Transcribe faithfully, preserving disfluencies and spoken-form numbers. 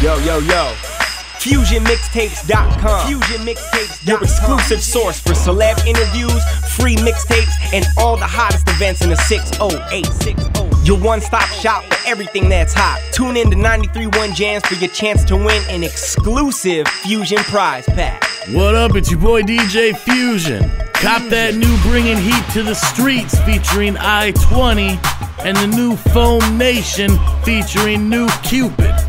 Yo, yo, yo. Fusion Mixtapes dot com. Fusion Mixtapes. Your exclusive source for celeb interviews, free mixtapes, and all the hottest events in the six oh eight. Your one-stop shop for everything that's hot. Tune in to ninety-three point one Jams for your chance to win an exclusive Fusion prize pack. What up, it's your boy D J Fusion. Cop that new Bringing Heat to the Streets featuring I twenty and the new Foam Nation featuring New Cupid.